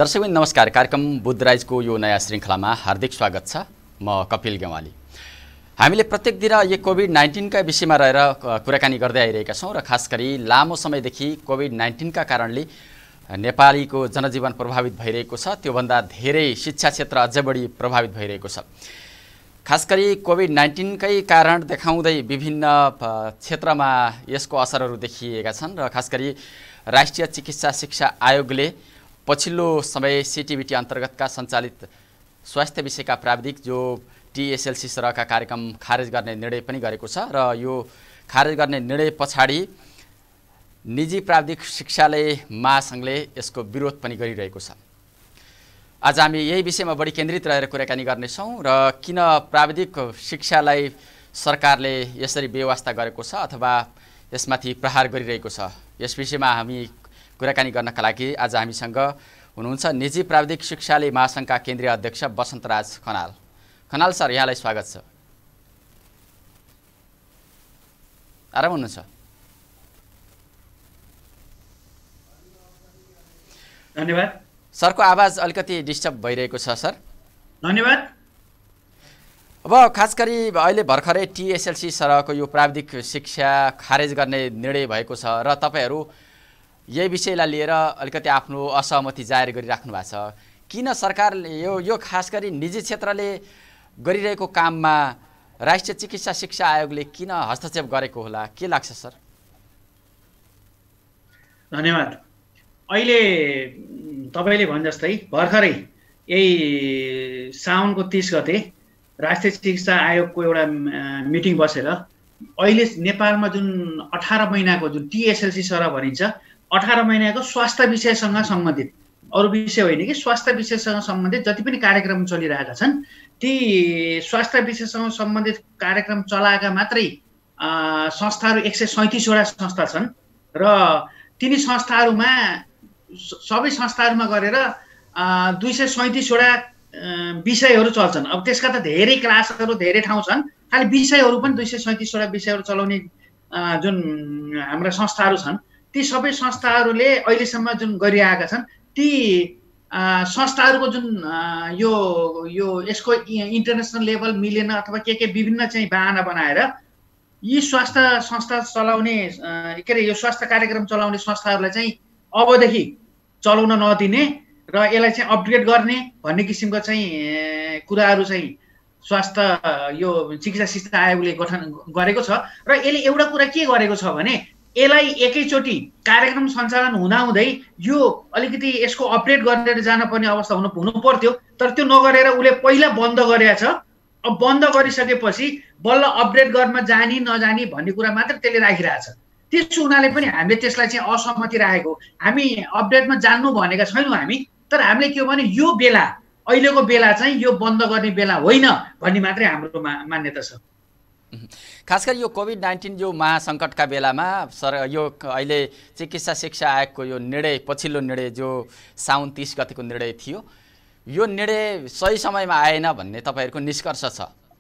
दर्शकबिन नमस्कार। कार्यक्रम बुद्धराइजको यो नयाँ श्रृङ्खलामा हार्दिक स्वागत छ। म कपिल गेवाली। हामीले प्रत्येक दिन यो कोभिड-19 का विषयमा रहेर कुराकानी गर्दै आइरहेका छौँ र खास गरी लामो समयदेखि कोभिड-19 का कारणले नेपालीको जनजीवन प्रभावित भइरहेको छ। त्योभन्दा धेरै शिक्षा क्षेत्र अझै बढी प्रभावित भइरहेको छ। खास गरी कोभिड-19 कै कारण देखाउँदै विभिन्न क्षेत्रमा यसको असरहरू देखिएका छन् र खास गरी राष्ट्रिय चिकित्सा शिक्षा आयोगले पछिल्लो समय सिटिभिटी अन्तर्गतका सञ्चालित स्वास्थ्य विषयका प्राविधिक जो टिएसएलसी सरहका कार्यक्रम खारेज गर्ने निर्णय पनि गरेको छ र यो खारेज गर्ने निर्णय पछाडि निजी प्राविधिक शिक्षालय महासङ्घले यसको विरोध पनि गरिरहेको छ। आज हामी यही विषयमा बढी केन्द्रित रहेर कुराकानी गर्नेछौँ र किन प्राविधिक शिक्षालाई सरकारले यसरी बेवास्ता गरेको छ अथवा यसमाथि प्रहार गरिरहेको छ, यस विषयमा हामी कुराकानी गर्नका लागि आज हामीसँग हुनुहुन्छ निजी प्राविधिक शिक्षालय महासङ्घका केन्द्रीय अध्यक्ष बसन्तराज खनाल। खनाल सर, यहाँलाई स्वागत छ। आराम हुनुहुन्छ? धन्यवाद। सरको आवाज अलिकति डिस्टर्ब भइरहेको छ सर। धन्यवाद। अब खास गरी अहिले भर्खरै टिएसएलसी सरहको यो प्राविधिक शिक्षा खारेज गर्ने निर्णय भएको छ र तपाईहरू यही विषयलाई लिएर अलिकति आफ्नो असहमति जाहेर गरिराख्नु भएको छ। किन सरकारले यो खास गरी निजी क्षेत्रले गरिरहेको काममा राष्ट्रिय चिकित्सा शिक्षा आयोगले किन हस्तक्षेप गरेको होला, के लाग्छ सर? धन्यवाद। अहिले तपाईले भने जस्तै भर्खरै यही साउनको 30 गते राष्ट्रिय चिकित्सा आयोगको एउटा मिटिङ बसेर अहिले नेपालमा जुन 18 महिनाको जुन टिएसएलसी सरह भनिन्छ, 18 महिनाको स्वास्थ्य विषयसँग सम्बन्धित, अरू विषय होइन कि स्वास्थ्य विषयसँग सम्बन्धित जति पनि कार्यक्रम चलिरहेका छन्, ती स्वास्थ्य विषयसँग सम्बन्धित कार्यक्रम चलाएका मात्रै संस्थाहरू 137 वटा संस्था छन् र तिनी संस्थाहरूमा सबै संस्थाहरूमा गरेर 237 वटा विषयहरू चल्छन्। अब त्यसका त धेरै क्लासहरू धेरै ठाउँ छन्, खालि विषयहरू पनि 237 वटा विषयहरू चलाउने जुन हाम्रा संस्थाहरू छन्, ती सबै संस्थाहरूले अहिलेसम्म जुन गरिरहेका छन्, ती संस्थाहरूको जुन यसको इन्टरनेसनल लेभल मिलेन अथवा के विभिन्न चाहिँ बहाना बनाएर यी स्वास्थ्य संस्था चलाउने के अरे यो स्वास्थ्य कार्यक्रम चलाउने संस्थाहरूलाई चाहिँ अबदेखि चलाउन नदिने र यसलाई चाहिँ अपग्रेड गर्ने भन्ने किसिमको चाहिँ कुराहरू चाहिँ स्वास्थ्य यो चिकित्सा शिक्षा आयोगले गठन गरेको छ। र यसले एउटा कुरा के गरेको छ भने यसलाई एकैचोटि कार्यक्रम सञ्चालन हुँदाहुँदै यो अलिकति यसको अपडेट गरेर जानुपर्ने अवस्था हुनु पर्थ्यो, तर त्यो नगरेर उसले पहिला बन्द गरेको छ। अब बन्द गरिसकेपछि बल्ल अपडेट गर्न जानी नजानी भन्ने कुरा मात्र त्यसले राखिरहेछ। त्यस हुनाले पनि हामीले त्यसलाई चाहिँ असहमति राखेको। हामी अपडेटमा जान्नु भनेका छैनौँ हामी, तर हामीले के हो भने यो बेला अहिलेको बेला चाहिँ यो बन्द गर्ने बेला होइन भन्ने मात्रै हाम्रो मान्यता छ। खास गरी यो कोभिड-19 जो महासङ्कटका बेलामा सर यो अहिले चिकित्सा शिक्षा आयोगको यो निर्णय पछिल्लो निर्णय जो साउन 30 गतेको निर्णय थियो, यो निर्णय सही समयमा आएन भन्ने तपाईँहरूको निष्कर्ष छ?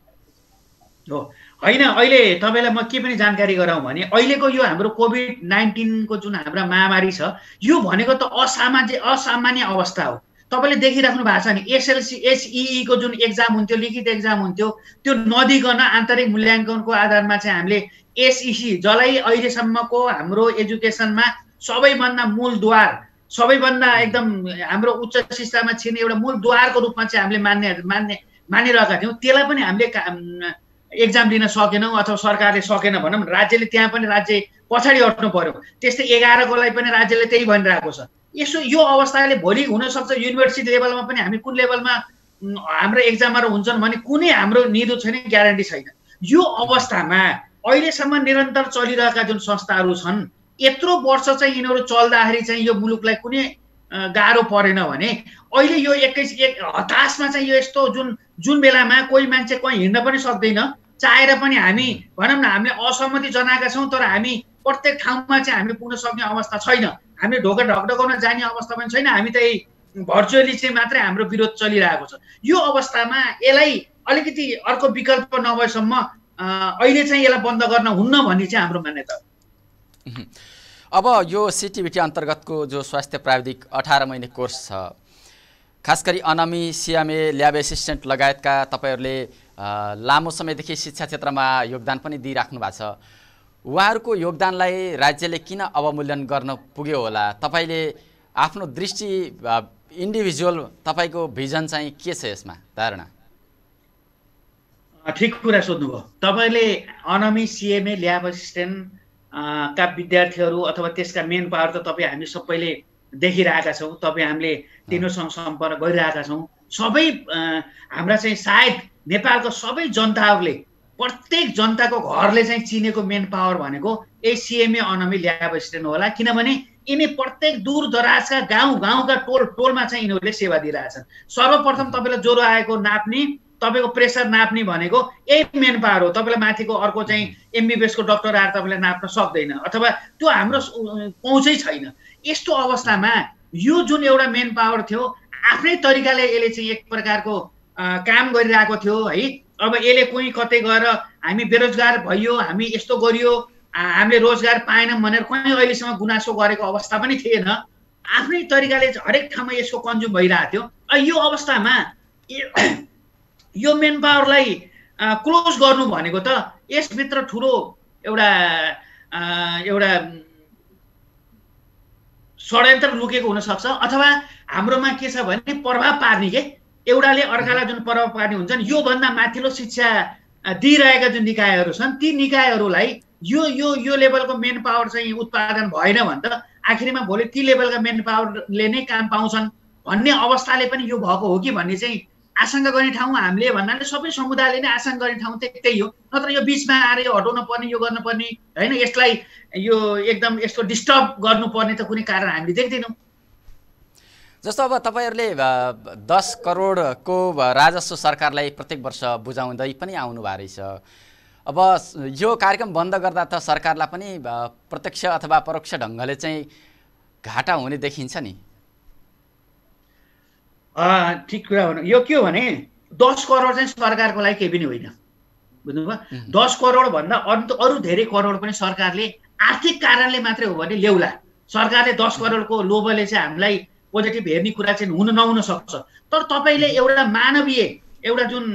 हो होइन, अहिले तपाईँलाई म के पनि जानकारी गराउँ भने अहिलेको यो हाम्रो कोभिड-19 को जुन हाम्रो महामारी छ, यो भनेको त असामान्य अवस्था हो। तपाईँले देखिराख्नु भएको छ नि, एसएलसी एसई को जुन एक्जाम हुन्थ्यो, लिखित एक्जाम हुन्थ्यो, त्यो नदिकन आन्तरिक मूल्याङ्कनको आधारमा चाहिँ हामीले एसईसी जसलाई अहिलेसम्मको हाम्रो एजुकेसनमा सबैभन्दा मूलद्वार, सबैभन्दा एकदम हाम्रो उच्च शिक्षामा छिर्ने एउटा मूलद्वारको रूपमा चाहिँ हामीले मानिरहेका थियौँ, त्यसलाई पनि हामीले एक्जाम लिन सकेनौँ अथवा सरकारले सकेन भनौँ, राज्यले त्यहाँ पनि राज्य पछाडि हट्नु पर्यो। त्यस्तै 11 कोलाई पनि राज्यले त्यही भनिरहेको छ। यसो यो अवस्थाले भोलि हुनसक्छ युनिभर्सिटी लेभलमा पनि हामी कुन लेभलमा हाम्रो एक्जामहरू हुन्छन् भने कुनै हाम्रो निदो छैन, ग्यारेन्टी छैन। यो अवस्थामा अहिलेसम्म निरन्तर चलिरहेका जुन संस्थाहरू छन्, यत्रो वर्ष चाहिँ यिनीहरू चल्दाखेरि चाहिँ यो मुलुकलाई कुनै गाह्रो परेन भने अहिले यो हताशमा चाहिँ यो यस्तो जुन बेलामा कोही मान्छे कहीँ हिँड्न पनि सक्दैन, चाहेर पनि हामी भनौँ न हामीले असहमति जनाएका छौँ, तर हामी प्रत्येक ठाउँमा चाहिँ हामी पुग्न सक्ने अवस्था छैन, हामीले ढोका ढकढकाउन जाने अवस्था पनि छैन, हामी त भर्चुअली चाहिँ मात्रै हाम्रो विरोध चलिरहेको छ। यो अवस्थामा यसलाई अलिकति अर्को विकल्प नभएसम्म अहिले चाहिँ यसलाई बन्द गर्न हुन्न भन्ने चाहिँ हाम्रो मान्यता हो। अब यो सिटिभिटी अन्तर्गतको जो स्वास्थ्य प्राविधिक 18 महिने कोर्स छ, खास गरी अनामी सिएमए ल्याब एसिस्टेन्ट लगायतका तपाईहरूले लामो समयदेखि शिक्षा क्षेत्रमा योगदान पनि दिइराख्नु भएको छ। उहाँहरूको योगदानलाई राज्यले किन अवमूल्यन गर्न पुग्यो होला? तपाईँले आफ्नो दृष्टि इन्डिभिजुअल तपाईँको भिजन चाहिँ के छ यसमा धारणा? ठिक कुरा सोध्नुभयो तपाईँले। अनामी सिएमए ल्याब एसिस्टेन्ट का विद्यार्थीहरू अथवा त्यसका मेन पावर त तपाईँ हामी सबैले देखिरहेका छौँ, तपाईँ हामीले तिनीहरूसँग सम्पर्क गरिरहेका छौँ। सबै हाम्रा चाहिँ सायद नेपालको सबै जनताहरूले प्रत्येक जनताको घरले चाहिँ चिनेको मेन पावर भनेको यही सिएमए अनामी ल्याब एसिस्टेन्ट होला, किनभने यिनी प्रत्येक दूर दराजका गाउँका टोलमा चाहिँ यिनीहरूले सेवा दिइरहेछन्। सर्वप्रथम तपाईँलाई ज्वरो आएको नाप्ने, तपाईँको प्रेसर नाप्ने भनेको यही मेन पावर हो। तपाईँलाई माथिको अर्को चाहिँ एमबिबिएसको डक्टर आएर तपाईँले नाप्न सक्दैन अथवा त्यो हाम्रो पहुँचै छैन। यस्तो अवस्थामा यो जुन एउटा मेन पावर थियो आफ्नै तरिकाले यसले चाहिँ एक प्रकारको काम गरिरहेको थियो है। अब यसले कोही कतै गएर हामी बेरोजगार भइयो, हामी यस्तो गरियो, हामीले रोजगार पाएनौँ भनेर कहीँ अहिलेसम्म गुनासो गरेको अवस्था पनि थिएन। आफ्नै तरिकाले हरेक ठाउँमा यसको कन्ज्युम भइरहेको थियो। यो अवस्थामा यो मेन पावरलाई क्लोज गर्नु भनेको त यसभित्र ठुलो एउटा षड्यन्त्र लुकेको हुनसक्छ अथवा हाम्रोमा के छ भने प्रभाव पार्ने के एउटाले अर्कालाई जुन प्रभाव पार्ने हुन्छ नि, योभन्दा माथिल्लो शिक्षा दिइरहेका जुन निकायहरू छन् ती निकायहरूलाई यो लेभलको मेन पावर चाहिँ उत्पादन भएन भने त आखिरमा भोलि ती लेभलका मेन पावरले नै काम पाउँछन् भन्ने अवस्थाले पनि यो भएको हो कि भन्ने चाहिँ आशंका गर्ने ठाउँ हामीले भन्नाले सबै समुदायले नै आशंका गर्ने ठाउँ त्यही हो। नत्र यो बिचमा आएर यो हटाउन पर्ने, यो गर्न पर्ने होइन, यसलाई यो एकदम यसको डिस्टर्ब गर्नुपर्ने त कुनै कारण हामीले देख्दैनौँ। जस्तो अब तपाईँहरूले 10 करोडको राजस्व सरकारलाई प्रत्येक वर्ष बुझाउँदै पनि आउनु भएको रहेछ। अब यो कार्यक्रम बन्द गर्दा त सरकारलाई पनि प्रत्यक्ष अथवा परोक्ष ढङ्गले चाहिँ घाटा हुने देखिन्छ नि। ठिक कुरा भन्नु। यो के हो भने 10 करोड चाहिँ सरकारको लागि केही पनि होइन, बुझ्नुभयो। 10 करोड भन्दा अरू धेरै करोड पनि सरकारले आर्थिक कारणले मात्रै हो भने ल्याउला। सरकारले 10 करोडको लोभले चाहिँ हामीलाई पोजिटिभ हेर्ने कुरा चाहिँ हुन नहुन सक्छ। तर तपाईँले एउटा जुन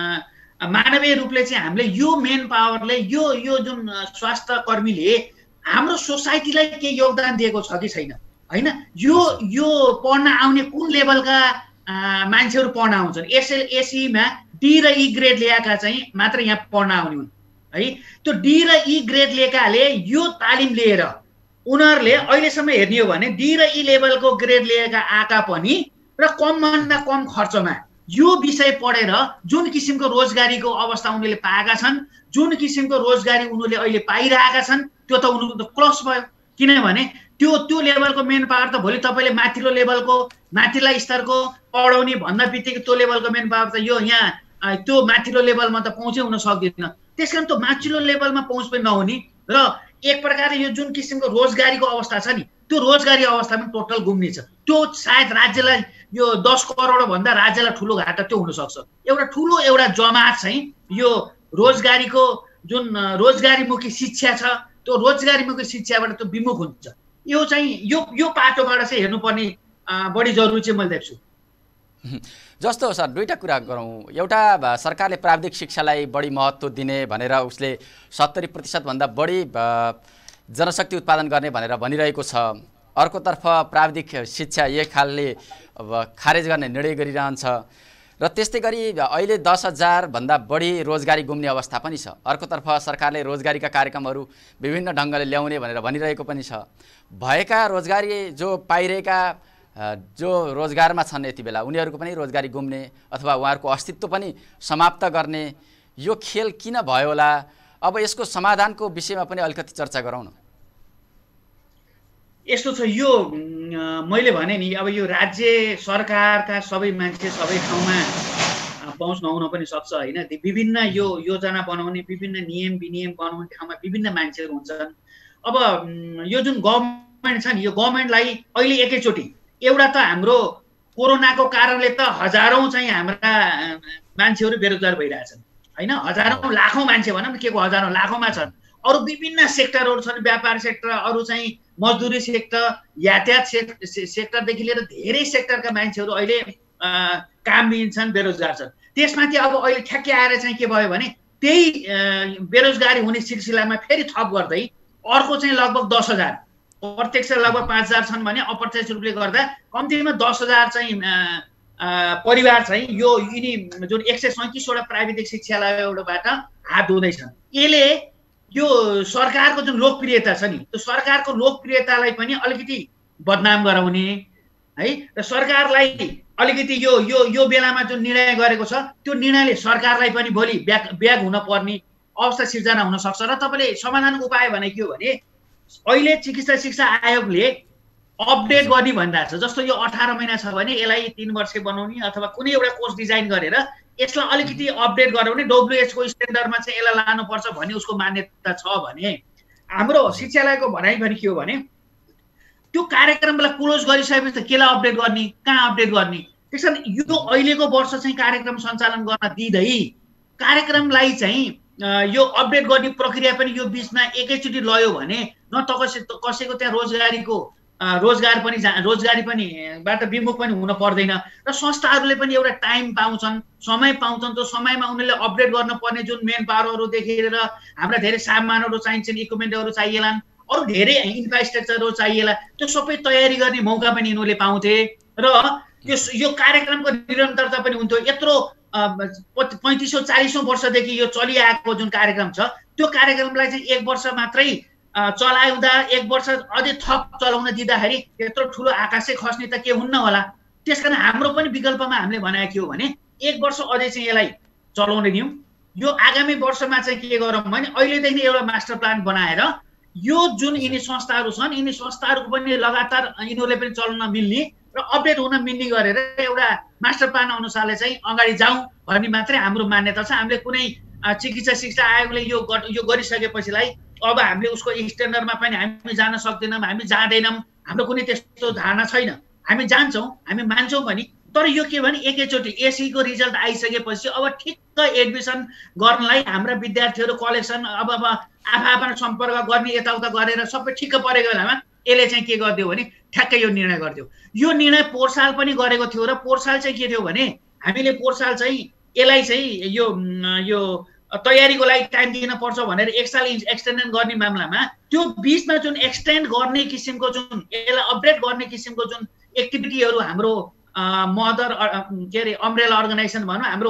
मानवीय रूपले चाहिँ हामीले यो मेन पावरले यो जुन स्वास्थ्य कर्मीले हाम्रो सोसाइटीलाई के योगदान दिएको छ कि छैन होइन। यो पढ्न आउने कुन लेभलका मान्छेहरू पढ्न आउँछन्, एसएलएसीमा डी र ई ग्रेड ल्याएका चाहिँ मात्र यहाँ पढ्न आउने हुन् है। त्यो डी र ई ग्रेड लिएकाले यो तालिम लिएर उनीहरूले अहिलेसम्म हेर्ने हो भने डी र ई लेभलको ग्रेड लिएका आएका पनि र कमभन्दा कम खर्चमा यो विषय पढेर जुन किसिमको रोजगारीको अवस्था उनीहरूले पाएका छन्, जुन किसिमको रोजगारी उनीहरूले अहिले पाइरहेका छन्, त्यो त उनीहरूको त क्लोज भयो। किनभने त्यो लेभलको मेन पावर त भोलि तपाईँले माथिल्लो लेभलको माथिल्ला स्तरको पढाउने भन्दा बित्तिकै त्यो लेभलको मेन पावर त यो यहाँ त्यो माथिल्लो लेभलमा त पहुँचै हुन सक्दैन। त्यस कारण त्यो माथिल्लो लेभलमा पहुँच पनि नहुने र एक प्रकारले यो जुन किसिमको रोजगारीको अवस्था छ नि त्यो रोजगारी अवस्था पनि टोटल गुम्ने छ। त्यो सायद राज्यलाई यो 10 करोड भन्दा राज्यलाई ठुलो घाटा त्यो हुनसक्छ। एउटा जमात चाहिँ यो रोजगारीको जुन रोजगारीमुखी शिक्षा छ त्यो रोजगारीमुखी शिक्षाबाट त्यो विमुख हुन्छ। यो चाहिँ यो पाटोबाट चाहिँ हेर्नुपर्ने बढी जरुरी चाहिँ मैले देख्छु। जस्तो सर दुईटा कुरा गरौँ। एउटा सरकारले प्राविधिक शिक्षालाई बढी महत्त्व दिने भनेर उसले 70% भन्दा बढी जनशक्ति उत्पादन गर्ने भनेर भनिरहेको छ। अर्कोतर्फ प्राविधिक शिक्षा एक खालले खारेज गर्ने निर्णय गरिरहन्छ र त्यस्तै गरी अहिले 10,000 भन्दा बढी रोजगारी गुम्ने अवस्था पनि छ। अर्कोतर्फ सरकारले रोजगारीका कार्यक्रमहरू विभिन्न ढङ्गले ल्याउने भनेर भनिरहेको पनि छ। भएका रोजगारी जो पाइरहेका जो रोजगारमा छन् यति बेला उनीहरूको पनि रोजगारी गुम्ने अथवा उहाँहरूको अस्तित्व पनि समाप्त गर्ने यो खेल किन भयो होला? अब यसको समाधानको विषयमा पनि अलिकति चर्चा गरौँ न। यस्तो छ, यो मैले भने नि अब यो राज्य सरकारका सबै मान्छे सबै ठाउँमा पहुँच नहुन पनि सक्छ होइन। विभिन्न यो योजना बनाउने विभिन्न नियम विनियम बनाउने ठाउँमा विभिन्न मान्छेहरू हुन्छन्। अब यो जुन गभर्मेन्ट छ नि यो गभर्मेन्टलाई अहिले एकैचोटि एउटा त हाम्रो कोरोनाको कारणले त हजारौँ चाहिँ हाम्रा मान्छेहरू बेरोजगार भइरहेछन् होइन। हजारौँ लाखौँ मान्छे भनौँ न, के को हजारौँ लाखौँमा छन्। अरू विभिन्न सेक्टरहरू छन्, व्यापार सेक्टर, अरू चाहिँ मजदुरी सेक्टर, यातायात सेक्टरदेखि लिएर धेरै सेक्टरका मान्छेहरू अहिले काम दिन्छन्, बेरोजगार छन्। त्यसमाथि अब अहिले ठ्याक्कै आएर चाहिँ के भयो भने त्यही बेरोजगारी हुने सिलसिलामा फेरि थप गर्दै अर्को चाहिँ लगभग 10,000, प्रत्यक्ष लगभग 5,000 छन् भने अप्रत्यक्ष रूपले गर्दा कम्तीमा 10,000 चाहिँ परिवार चाहिँ यो यिनी जुन 137वटा प्राविधिक शिक्षालयबाट हात धुँदैछन्। यसले यो सरकारको जुन लोकप्रियता छ नि, त्यो सरकारको लोकप्रियतालाई पनि अलिकति बदनाम गराउने है, र सरकारलाई अलिकति यो यो यो बेलामा जुन निर्णय गरेको छ त्यो निर्णयले सरकारलाई पनि भोलि ब्याग हुन पर्ने अवस्था सिर्जना हुन सक्छ। र तपाईँले समाधानको उपाय भने के हो भने अहिले चिकित्सा शिक्षा आयोगले अपडेट गर्ने भनिरहेको छ। जस्तो यो 18 महिना छ भने यसलाई 3 वर्ष बनाउने अथवा कुनै एउटा कोर्स डिजाइन गरेर यसलाई अलिकति अपडेट गराउने, WHO को स्ट्यान्डर्डमा चाहिँ यसलाई लानुपर्छ भन्ने उसको मान्यता छ भने हाम्रो शिक्षालयको भनाइ पनि के हो भने त्यो कार्यक्रमलाई क्लोज गरिसकेपछि त केलाई अपडेट गर्ने, कहाँ अपडेट गर्ने? त्यसकारण यो अहिलेको वर्ष चाहिँ कार्यक्रम सञ्चालन गर्न दिँदै कार्यक्रमलाई चाहिँ यो अपडेट गर्ने प्रक्रिया पनि यो बिचमा एकैचोटि लयो भने न त कसैको त्यहाँ रोजगारी पनि बाट विमुख पनि हुन पर्दैन र संस्थाहरूले पनि एउटा टाइम पाउँछन्, समय पाउँछन्। त्यो समयमा उनीहरूले अपडेट गर्न पर्ने जुन मेन पावरहरूदेखि लिएर हाम्रा धेरै सामानहरू चाहिन्छन्, इक्विपमेन्टहरू चाहिएलान्, अरू धेरै इन्फ्रास्ट्रक्चरहरू चाहिएला, त्यो सबै तयारी गर्ने मौका पनि यिनीहरूले पाउँथे र यो कार्यक्रमको निरन्तरता पनि हुन्थ्यो। यत्रो 3540 वर्षदेखि यो चलिआएको जुन कार्यक्रम छ त्यो कार्यक्रमलाई चाहिँ 1 वर्ष मात्रै चलाउँदा 1 वर्ष अझै थप चलाउन दिँदाखेरि यत्रो ठुलो आकाशै खस्ने त के हुन्न होला। त्यसकारण हाम्रो पनि विकल्पमा हामीले भनेको के हो भने 1 वर्ष अझै चाहिँ यसलाई चलाउन दिउँ। यो आगामी वर्षमा चाहिँ के गरौँ भने अहिलेदेखि एउटा मास्टर प्लान बनाएर यो जुन यिनी संस्थाहरू छन् यिनी संस्थाहरूको पनि लगातार यिनीहरूले पनि चल्न मिल्ने र अपडेट हुन मिल्ने गरेर एउटा मास्टर प्लान अनुसारले चाहिँ अगाडि जाउँ भन्ने मात्रै हाम्रो मान्यता छ। हामीले कुनै चिकित्सा शिक्षा आयोगले यो गरिसकेपछिलाई अब हामीले उसको स्ट्यान्डर्डमा पनि हामी जान सक्दैनौँ, हामी जाँदैनौँ, हाम्रो कुनै त्यस्तो धारणा छैन। हामी जान्छौँ, हामी मान्छौँ पनि, तर यो के भने एकैचोटि एसीको रिजल्ट आइसकेपछि अब ठिक्क एडमिसन गर्नलाई हाम्रा विद्यार्थीहरू कलेक्सन अब आफा सम्पर्क गर्ने यताउता गरेर सबै ठिक्क परेको बेलामा यसले चाहिँ के गरिदियो भने ठ्याक्कै यो निर्णय गरिदियो। यो निर्णय पोहोर साल पनि गरेको थियो र पोहोर साल चाहिँ के थियो भने हामीले पोहोर साल चाहिँ यसलाई चाहिँ यो तयारीको लागि टाइम दिन पर्छ भनेर 1 साल एक्सटेन्ड गर्ने मामलामा त्यो बिचमा जुन एक्सटेन्ड गर्ने किसिमको जुन यसलाई अपडेट गर्ने किसिमको जुन एक्टिभिटीहरू हाम्रो मदर के अरे अम्ब्रेला अर्गनाइजेसन भनौँ हाम्रो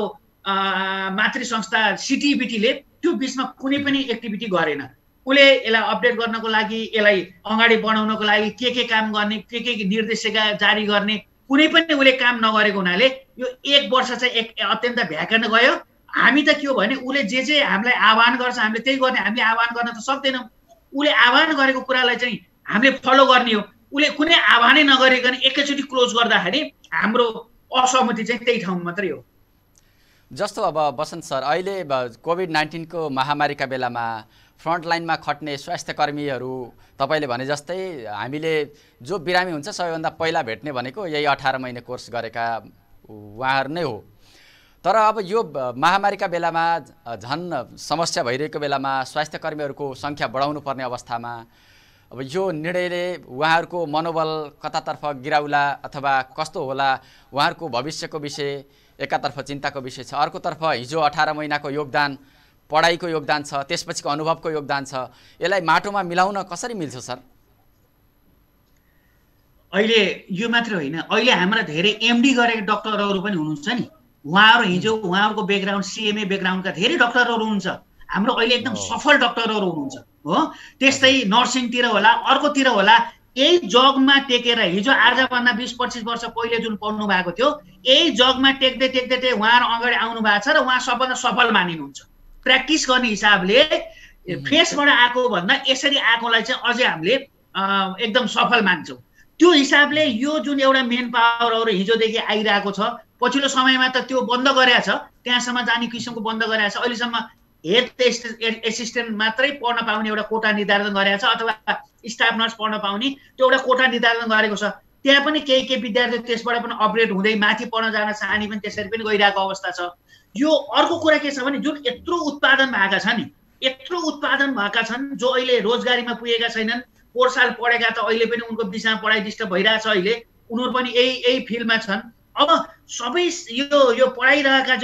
मातृ संस्था सिटिबिटीले त्यो बिचमा कुनै पनि एक्टिभिटी गरेन। उसले यसलाई अपडेट गर्नको लागि यसलाई अगाडि बढाउनको लागि के काम गर्ने के निर्देशिका जारी गर्ने कुनै पनि उसले काम नगरेको हुनाले यो 1 वर्ष चाहिँ अत्यन्त भ्याकेन्ट गयो। हामी त के हो भने उसले जे हामीलाई आह्वान गर्छ हामीले त्यही गर्ने, हामीले आह्वान गर्न त सक्दैनौँ। उसले आह्वान गरेको कुरालाई चाहिँ हामीले फलो गर्ने हो। उसले कुनै आह्वानै नगरिकन एकैचोटि क्लोज गर्दाखेरि हाम्रो असहमति चाहिँ त्यही ठाउँमा मात्रै हो। जस्तो अब बसन्त सर अहिले कोभिड-19 को महामारीका बेलामा फ्रन्टलाइनमा खट्ने स्वास्थ्य कर्मीहरू तपाईँले भने जस्तै हामीले जो बिरामी हुन्छ सबैभन्दा पहिला भेट्ने भनेको यही 18 महिने कोर्स गरेका उहाँहरू नै हो। तर अब यो महामारीका बेलामा झन् समस्या भइरहेको बेलामा स्वास्थ्य कर्मीहरूको सङ्ख्या बढाउनु पर्ने अवस्थामा अब यो निर्णयले उहाँहरूको मनोबल कतातर्फ गिराउला अथवा कस्तो होला? उहाँहरूको भविष्यको विषय एकातर्फ चिन्ताको विषय छ, अर्कोतर्फ हिजो 18 महिनाको योगदान, पढाइको योगदान छ, त्यसपछिको अनुभवको योगदान छ, यसलाई माटोमा मिलाउन कसरी मिल्छ सर? अहिले यो मात्र होइन, अहिले हाम्रा धेरै एमडी गरेका डाक्टरहरू पनि हुनुहुन्छ नि, उहाँहरू हिजो उहाँहरूको ब्याकग्राउन्ड सिएमए ब्याकग्राउन्डका धेरै डाक्टरहरू हुनुहुन्छ। हाम्रो अहिले एकदम सफल डाक्टरहरू हुनुहुन्छ हो। त्यस्तै नर्सिङतिर होला, अर्कोतिर होला, यही जगमा टेकेर हिजो आजभन्दा 20-25 वर्ष पहिले जुन पढ्नु भएको थियो यही जगमा टेक्दै उहाँहरू अगाडि आउनु भएको छ र उहाँ सबभन्दा सफल मानिनुहुन्छ। प्र्याक्टिस गर्ने हिसाबले फेसबाट आएको भन्दा यसरी आएकोलाई चाहिँ अझै हामीले एकदम सफल मान्छौँ। त्यो हिसाबले यो जुन एउटा मेन पावरहरू हिजोदेखि आइरहेको छ, पछिल्लो समयमा त त्यो बन्द गरेको छ, त्यहाँसम्म जाने किसिमको बन्द गरेको छ। अहिलेसम्म हेल्थ एसिस्टेन्ट मात्रै पढ्न पाउने एउटा कोटा निर्धारण गरेको छ अथवा स्टाफ नर्स पढ्न पाउने त्यो एउटा कोटा निर्धारण गरेको छ। त्यहाँ पनि केही विद्यार्थी त्यसबाट पनि अपग्रेड हुँदै माथि पढ्न जान चाहने पनि त्यसरी पनि गइरहेको अवस्था छ। यो अर्को कुरा के छ भने जुन यत्रो उत्पादन भएका छन् यत्रो उत्पादन भएका छन् जो अहिले रोजगारीमा पुगेका छैनन्, पोहोर साल पढेका त अहिले पनि उनको बिचमा पढाइ डिस्टर्ब भइरहेछ। अहिले उनीहरू पनि यही फिल्डमा छन्, अब सबै यो पढाइरहेका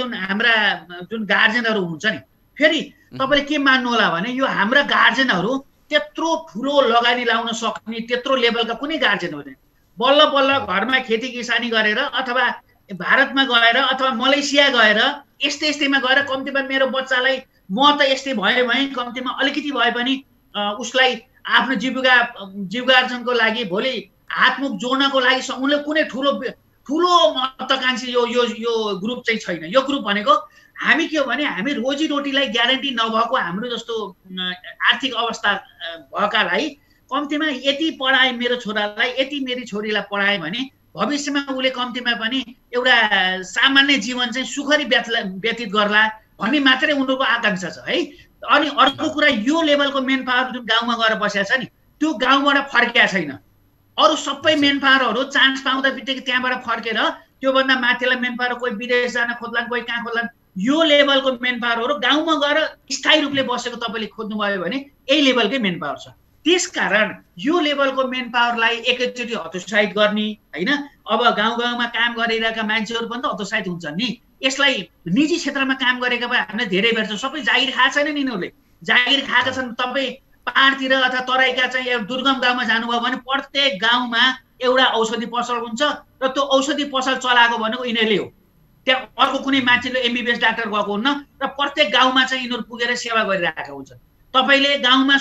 जुन गार्जेनहरू हुन्छ नि, फेरि तपाईँले के मान्नु होला भने यो हाम्रा गार्जेनहरू त्यत्रो ठुलो लगानी लाउन सक्ने त्यत्रो लेभलका कुनै गार्जेन हुँदैन। बल्ल बल्ल घरमा खेती किसानी गरेर अथवा भारतमा गएर अथवा मलेसिया गएर यस्तैमा गएर कम्तीमा मेरो बच्चालाई म त यस्तै भयो भने कम्तीमा अलिकति भए पनि उसलाई आफ्नो जीविकार्जनको लागि भोलि हातमुख जोड्नको लागि उनले कुनै ठुलो महत्त्वाकांक्षी यो ग्रुप चाहिँ छैन। यो ग्रुप भनेको हामी के हो भने हामी रोजीरोटीलाई ग्यारेन्टी नभएको हाम्रो जस्तो आर्थिक अवस्था भएकालाई कम्तीमा यति पढाए मेरो छोरालाई यति मेरी छोरीलाई पढाए भने भविष्यमा उसले कम्तीमा पनि एउटा सामान्य जीवन चाहिँ सुखरी व्यतीत गर्ला भन्ने मात्रै उनीहरूको आकांक्षा छ है। अनि अर्को कुरा यो लेभलको मेन पावर जुन गाउँमा गएर बसेको छ नि त्यो गाउँबाट फर्किया छैन। अरू सबै मेन पावरहरू चान्स पाउँदा बित्तिकै त्यहाँबाट फर्केर त्योभन्दा माथिलाई मेन पावर कोही विदेश जान खोज्लान् कोही कहाँ खोज्लान्। यो लेभलको मेन पावरहरू गाउँमा गएर स्थायी रूपले बसेको तपाईँले खोज्नुभयो भने यही लेभलकै मेन पावर छ। त्यसकारण यो लेभलको मेन पावरलाई एकैचोटि हतोत्साहित गर्ने होइन। अब गाउँमा काम गरिरहेका मान्छेहरू पनि त हतोत्साहित हुन्छन् नि। यसलाई निजी क्षेत्रमा काम गरेका भए हामीले धेरै भेट्छौँ। सबै जागिर खाएको छैन नि यिनीहरूले, जागिर खाएका छन्। तपाईँ पहाडतिर अथवा तराईका चाहिँ एउटा दुर्गम गाउँमा जानुभयो भने प्रत्येक गाउँमा एउटा औषधि पसल हुन्छ र त्यो औषधि पसल चलाएको भनेको यिनीहरूले हो। त्यहाँ अर्को कुनै मान्छेले एमबिबिएस डाक्टर गएको हुन्न र प्रत्येक गाउँमा चाहिँ यिनीहरू पुगेर सेवा गरिरहेका हुन्छन्। तपाईँले गाउँमा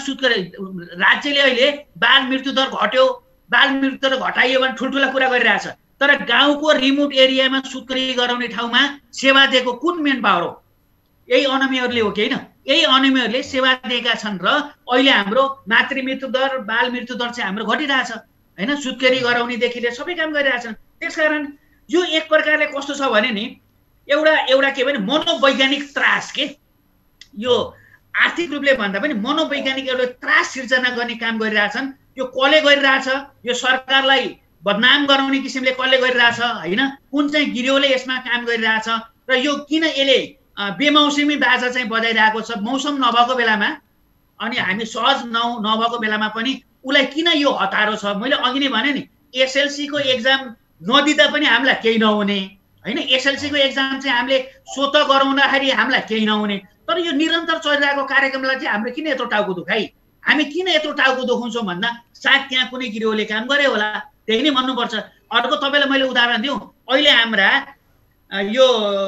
राज्यले अहिले बाल मृत्यु दर घट्यो, बाल मृत्यु दर घटाइयो भने ठुल्ठुला कुरा गरिरहेछ, तर गाउँको रिमोट एरियामा सुत्केरी गराउने ठाउँमा सेवा दिएको कुन मेन पावर हो? यही अनमीहरूले हो कि होइन? यही अनमीहरूले सेवा दिएका छन् र अहिले हाम्रो मातृ मृत्यु दर बाल मृत्यु दर चाहिँ हाम्रो घटिरहेछ होइन। सुत्केरी गराउनेदेखि लिएर सबै काम गरिरहेछन्। त्यसकारण यो एक प्रकारले कस्तो छ भने नि एउटा के भने मनोवैज्ञानिक त्रास के यो आर्थिक रूपले भन्दा पनि मनोवैज्ञानिक एउटा त्रास सिर्जना गर्ने काम गरिरहेछन्। यो कसले गरिरहेछ? यो सरकारलाई बदनाम गराउने किसिमले कसले गरिरहेछ होइन? कुन चाहिँ गिरोहले यसमा काम गरिरहेछ र यो किन यसले बेमौसमी बाजा चाहिँ बजाइरहेको छ मौसम नभएको बेलामा अनि हामी सहज नभएको बेलामा पनि उसलाई किन यो हतारो छ? मैले अघि नै भने नि एसएलसीको एक्जाम नदिँदा पनि हामीलाई केही नहुने होइन। एसएलसीको एक्जाम चाहिँ हामीले स्वत गराउँदाखेरि हामीलाई केही नहुने, तर यो निरन्तर चलिरहेको कार्यक्रमलाई चाहिँ हाम्रो किन यत्रो टाउको दुखाइ? हामी किन यत्रो टाउको दुखाउँछौँ भन्दा सायद त्यहाँ कुनै गिरोहले काम गरे होला, त्यही नै भन्नुपर्छ। अर्को तपाईँलाई मैले उदाहरण दिउँ, अहिले हाम्रा यो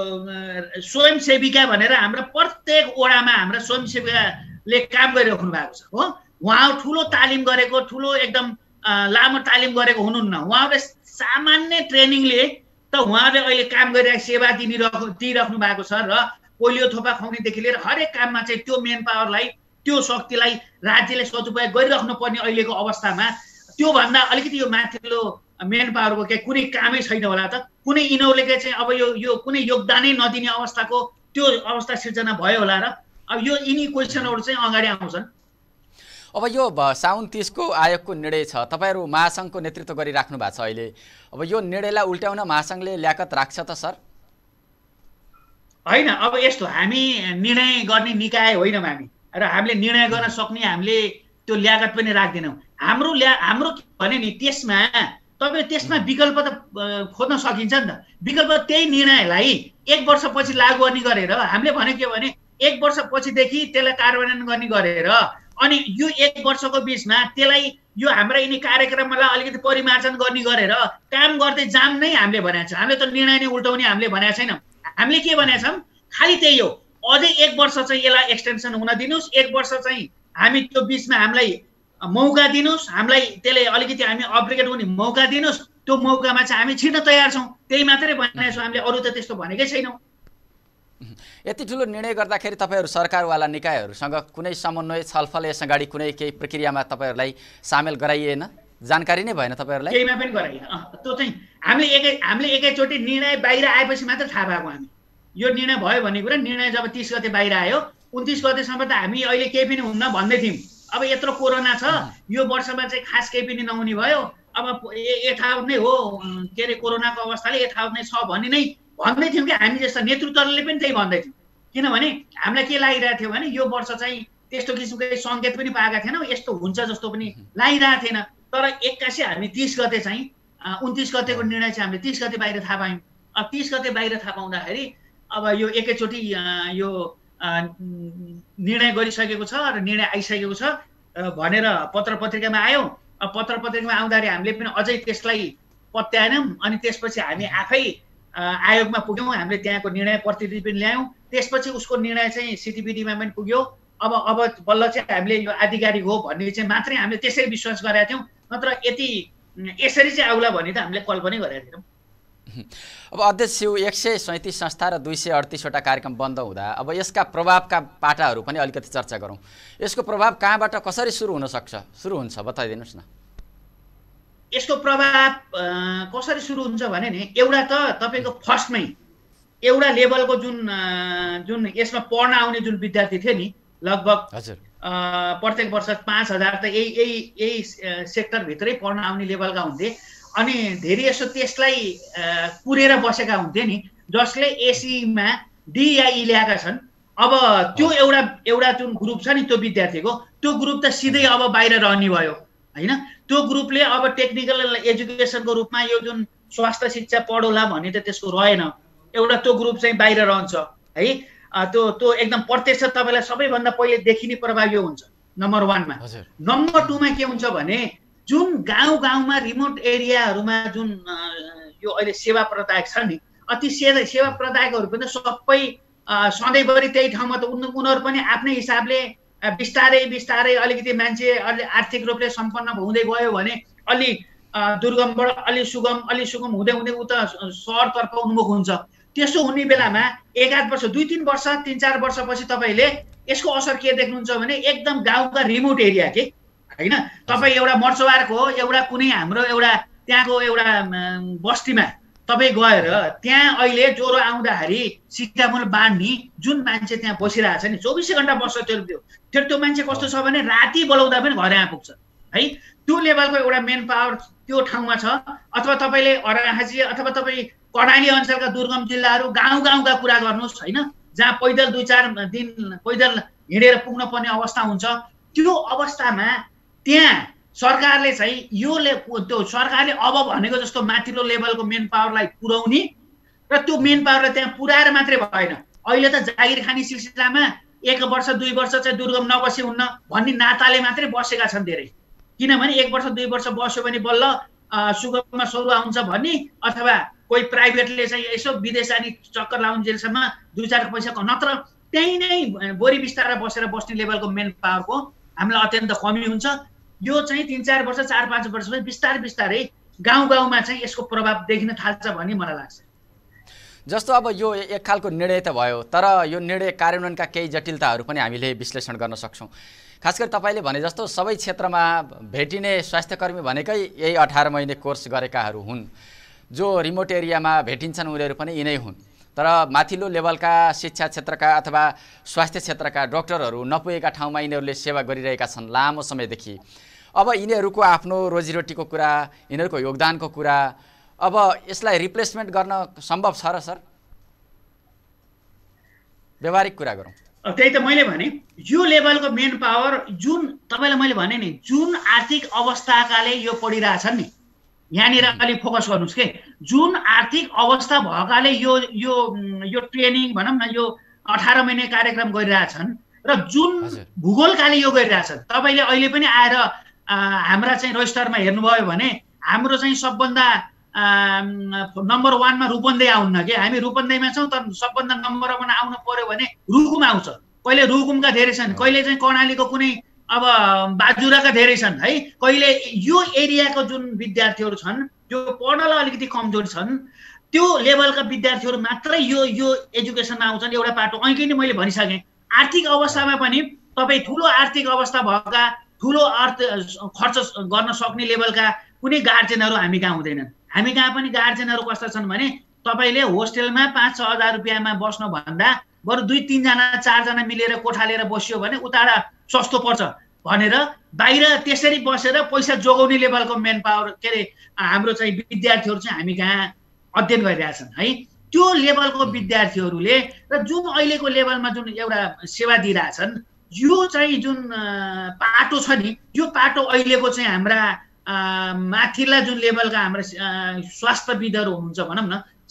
स्वयंसेविका भनेर हाम्रा प्रत्येक वडामा हाम्रा स्वयंसेविकाले काम गरिराख्नु भएको छ हो। उहाँ ठुलो तालिम गरेको, ठुलो एकदम लामो तालिम गरेको हुनुहुन्न। उहाँहरूले सामान्य ट्रेनिङले त उहाँले अहिले काम गरिरहेको सेवा दिइराख्नु भएको छ र पोलियो थोपा खुवाउनेदेखि लिएर हरेक काममा चाहिँ त्यो मेन पावरलाई त्यो शक्तिलाई राज्यले सदुपयोग गरिराख्नु पर्ने अहिलेको अवस्थामा त्योभन्दा अलिकति यो माथिल्लो मेन पावरको के कुनै कामै छैन होला त? कुनै यिनीहरूले चाहिँ अब यो कुनै योगदानै नदिने अवस्थाको त्यो अवस्था सिर्जना भयो होला र? अब यो यिनी क्वेसनहरू चाहिँ अगाडि आउँछन्। अब यो साउन 30 को आयोगको निर्णय छ, तपाईँहरू महासङ्घको नेतृत्व गरिराख्नु भएको छ अहिले। अब यो निर्णयलाई उल्ट्याउन महासङ्घले ल्याकत राख्छ त सर? होइन, अब यस्तो हामी निर्णय गर्ने निकाय होइनौँ हामी र हामीले निर्णय गर्न सक्ने हामीले त्यो ल्याकत पनि राख्दैनौँ। हाम्रो भने नि त्यसमा विकल्प त खोज्न सकिन्छ नि त। विकल्प त्यही निर्णयलाई 1 वर्षपछि लागू गर्ने गरेर हामीले भने के भने 1 वर्षपछिदेखि त्यसलाई कार्यान्वयन गर्ने गरेर अनि यो 1 वर्षको बिचमा त्यसलाई यो हाम्रा यिनी कार्यक्रमलाई अलिकति परिमार्जन गर्ने गरेर काम गर्दै जाम नै हामीले भनेको छ। हामीले त निर्णय नै उल्टाउने हामीले भनेको छैनौँ। हामीले के भनेका छौँ खालि त्यही हो, अझै 1 वर्ष चाहिँ यसलाई एक्सटेन्सन हुन दिनुहोस्, 1 वर्ष चाहिँ हामी त्यो बिचमा हामीलाई मौका दिनुहोस्, हामीलाई त्यसले अलिकति हामी अपग्रेड हुने मौका दिनुहोस्। त्यो मौकामा चाहिँ हामी छिर्न तयार छौँ, त्यही मात्रै भनेको छौँ। हामीले अरू त त्यस्तो भनेकै छैनौँ। यति ठुलो निर्णय गर्दाखेरि तपाईँहरू सरकारवाला निकायहरूसँग कुनै समन्वय छलफल यस अगाडि कुनै केही प्रक्रियामा तपाईँहरूलाई सामेल गराइएन? जानकारी नै भएन तपाईँहरूलाई? केहीमा पनि गराइएन। त्यो चाहिँ हामीले एकैचोटि निर्णय बाहिर आएपछि मात्र थाहा भएको। हामी यो निर्णय भयो भन्ने कुरा निर्णय जब 30 गते बाहिर आयो 29 गतेसम्म त हामी अहिले केही पनि हुन्न भन्दै थियौँ। अब यत्रो कोरोना छ यो वर्षमा चाहिँ खास केही पनि नहुने भयो। अब यथावत नै हो के अरे कोरोनाको अवस्थाले यथावत नै छ भन्ने नै भन्दै थियौँ कि हामी जस्ता नेतृत्वले पनि त्यही भन्दै थियौँ। किनभने हामीलाई के लागिरहेको थियो भने यो वर्ष चाहिँ त्यस्तो किसिमको सङ्केत पनि पाएका थिएनौँ, यस्तो हुन्छ जस्तो पनि लागिरहेको थिएन। तर 81 हामी 30 गते चाहिँ 29 गतेको निर्णय चाहिँ हामीले 30 गते बाहिर थाहा पायौँ। 30 गते बाहिर थाहा पाउँदाखेरि अब यो एकैचोटि यो निर्णय गरिसकेको छ र निर्णय आइसकेको छ भनेर पत्र पत्रिकामा आयो। पत्र पत्रिकामा आउँदाखेरि हामीले पनि अझै त्यसलाई पत्याएनौँ अनि त्यसपछि हामी आफै आयोगमा पुग्यौँ। हामीले त्यहाँको निर्णय प्रतिनिधि पनि ल्यायौँ। त्यसपछि उसको निर्णय चाहिँ सिटिपिडीमा पनि पुग्यो। अब बल्ल चाहिँ हामीले यो आधिकारिक हो भन्ने चाहिँ मात्रै हामीले त्यसै विश्वास गरेका थियौँ, नत्र यति यसरी चाहिँ आउला भन्ने त हामीले कल्पनै गरेका थिएनौँ। अब अध्यक्ष 137 संस्था र 238वटा कार्यक्रम बन्द हुँदा अब यसका प्रभावका पाटाहरू पनि अलिकति चर्चा गरौँ। यसको प्रभाव कहाँबाट कसरी सुरु हुन्छ बताइदिनुहोस् न। यसको प्रभाव कसरी सुरु हुन्छ भने नि एउटा त तपाईँको फर्स्टमै एउटा लेभलको जुन यसमा पढ्न आउने जुन विद्यार्थी थिए नि लगभग प्रत्येक वर्ष 5000 त यही सेक्टरभित्रै पढ्न आउने लेभलका हुन्थे। अनि धेरै जसो त्यसलाई कुरेर बसेका हुन्थे नि जसले एसीमा डिआई ल्याएका छन्। अब त्यो एउटा जुन ग्रुप छ नि त्यो विद्यार्थीको त्यो ग्रुप त सिधै अब बाहिर रहने भयो हैन। त्यो ग्रुपले अब टेक्निकल एजुकेसनको रूपमा यो जुन स्वास्थ्य शिक्षा पढौला भन्ने त त्यसको रहेन। एउटा त्यो ग्रुप चाहिँ बाहिर रहन्छ है। त्यो एकदम प्रत्यक्ष तपाईँलाई सबैभन्दा पहिले देखिने प्रभाव यो हुन्छ नम्बर 1 मा। नम्बर 2 मा के हुन्छ भने जुन गाउँमा रिमोट एरियाहरूमा जुन यो अहिले सेवा प्रदायक छ नि अति सेवा प्रदायकहरू पनि सबै सधैँभरि त्यही ठाउँमा त उनीहरू पनि आफ्नै हिसाबले बिस्तारै अलिकति मान्छे अलि आर्थिक रूपले सम्पन्न हुँदै गयो भने अलि दुर्गमबाट अलि सुगम हुँदै उता सहरतर्फ उन्मुख हुन्छ। त्यसो हुने बेलामा 1-8 वर्ष 2-3 वर्ष 3-4 वर्षपछि तपाईँले यसको असर के देख्नुहुन्छ भने एकदम गाउँका रिमोट एरिया के हैन। तपाईँ एउटा मर्चवारको एउटा कुनै हाम्रो एउटा त्यहाँको एउटा बस्तीमा तपाईँ गएर त्यहाँ अहिले ज्वरो आउँदाखेरि सिटामोल बाँड्ने जुन मान्छे त्यहाँ बसिरहेको छ नि 24 घण्टा बस्छ त्यो मान्छे कस्तो छ भने राति बोलाउँदा पनि घरै आइपुग्छ है। त्यो लेभलको एउटा मेन पावर त्यो ठाउँमा छ। अथवा तपाईँले अर्घाखाँची अथवा तपाईँ कर्णाली अञ्चलका दुर्गम जिल्लाहरू गाउँका कुरा गर्नुहोस् हैन, जहाँ पैदल 2-4 दिन पैदल हिँडेर पुग्न पर्ने अवस्था हुन्छ। त्यो अवस्थामा त्यहाँ सरकारले चाहिँ त्यो सरकारले अब भनेको जस्तो माथिल्लो लेभलको मेन पावरलाई पुर्याउने र त्यो मेन पावरलाई त्यहाँ पुर्याएर मात्रै भएन। अहिले त जागिर खाने सिलसिलामा 1 वर्ष 2 वर्ष चाहिँ दुर्गम नबसी हुन्न भन्ने नाताले मात्रै बसेका छन् धेरै। किनभने 1 वर्ष 2 वर्ष बस्यो भने बल्ल सुगममा सरुवा हुन्छ भन्ने अथवा कोही प्राइभेटले चाहिँ यसो विदेश जाने चक्कर लाउन्जेलसम्म 2-4 पैसा नत्र त्यही नै बोरी बिस्तारा बसेर बस्ने लेभलको मेन पावरको हामीलाई अत्यन्त कमी हुन्छ। यो चाहिँ 3-4 वर्ष 4-5 वर्षपछि बिस्तारै गाउँमा चाहिँ यसको प्रभाव देखिन थाल्छ भन्ने मलाई लाग्छ। जस्तो अब यो एक खालको निर्णय त भयो, तर यो निर्णय कार्यान्वयनका केही जटिलताहरू पनि हामीले विश्लेषण गर्न सक्छौँ। खास गरी तपाईँले भने जस्तो सबै क्षेत्रमा भेटिने स्वास्थ्यकर्मी भनेकै यही 18 महिने कोर्स गरेकाहरू हुन्। जो रिमोट एरियामा भेटिन्छन् उनीहरू पनि यिनै हुन्। तर माथिल्लो लेभलका शिक्षा क्षेत्रका अथवा स्वास्थ्य क्षेत्रका डाक्टरहरू नपुगेका ठाउँमा यिनीहरूले सेवा गरिरहेका छन् लामो समयदेखि। अब यिनीहरूको आफ्नो रोजीरोटीको कुरा, यिनीहरूको योगदानको कुरा, अब यसलाई रिप्लेसमेन्ट गर्न सम्भव छ र सर? व्यवहारिक कुरा गरौँ। त्यही त मैले भने यो लेभलको मेन पावर जुन तपाईँलाई मैले भने नि जुन आर्थिक अवस्थाकाले यो पढिरहेछन् नि यहाँनिर अलि फोकस गर्नुहोस् के। जुन आर्थिक अवस्था भएकाले यो ट्रेनिङ भनौँ न यो 18 महिने कार्यक्रम गरिरहेछन् र जुन भूगोलकाले यो गरिरहेछन्। तपाईँले अहिले पनि आएर हाम्रा चाहिँ रजिस्टरमा हेर्नुभयो भने हाम्रो चाहिँ सबभन्दा नम्बर 1 मा रूपन्देही आउन्न के। हामी रूपन्देहीमा छौँ तर सबभन्दा नम्बर 1 आउनु पर्यो भने रुकुम आउँछ। कहिले रुकुमका धेरै छन्, कहिले चाहिँ कर्णालीको कुनै अब बाजुराका धेरै छन् है। कहिले यो एरियाको जुन विद्यार्थीहरू छन् जो पढ्नलाई अलिकति कमजोर छन् त्यो लेभलका विद्यार्थीहरू मात्रै यो एजुकेसनमा आउँछन्। एउटा पाटो अहिले नै मैले भनिसकेँ आर्थिक अवस्थामा पनि तपाईँ ठुलो आर्थिक अवस्था भएका ठुलो खर्च गर्न सक्ने लेभलका कुनै गार्जेनहरू हामी कहाँ हुँदैनन्। हामी कहाँ पनि गार्जेनहरू कस्ता छन् भने तपाईँले होस्टेलमा 5-6 हजार रुपियाँमा बस्नुभन्दा बरु 2-3 जना 4 जना मिलेर कोठा लिएर बस्यो भने उताबाट सस्तो पर्छ भनेर बाहिर त्यसरी बसेर पैसा जोगाउने लेभलको मेन पावर के अरे हाम्रो चाहिँ विद्यार्थीहरू चाहिँ हामी कहाँ अध्ययन गरिरहेछन् है। त्यो लेभलको विद्यार्थीहरूले र जुन अहिलेको लेभलमा जुन एउटा सेवा दिइरहेछन् यो चाहिँ जुन पाटो छ नि यो पाटो अहिलेको चाहिँ हाम्रा माथिल्ला जुन लेभलका हाम्रा स्वास्थ्यविदहरू हुनुहुन्छ भनौँ न